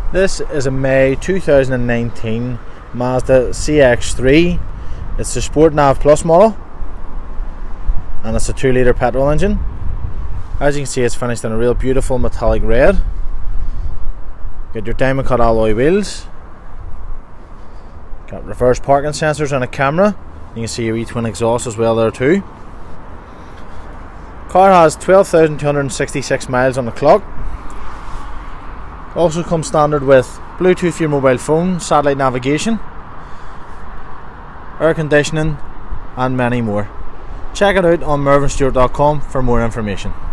This is a May 2019 Mazda CX-3. It's the Sport Nav Plus model, and it's a 2-litre petrol engine. As you can see, it's finished in a real beautiful metallic red. Got your diamond cut alloy wheels. Got reverse parking sensors and a camera. You can see your E-twin exhaust as well there too. Car has 12,266 miles on the clock. Also comes standard with Bluetooth for your mobile phone, satellite navigation, air conditioning and many more. Check it out on mervinstewart.com for more information.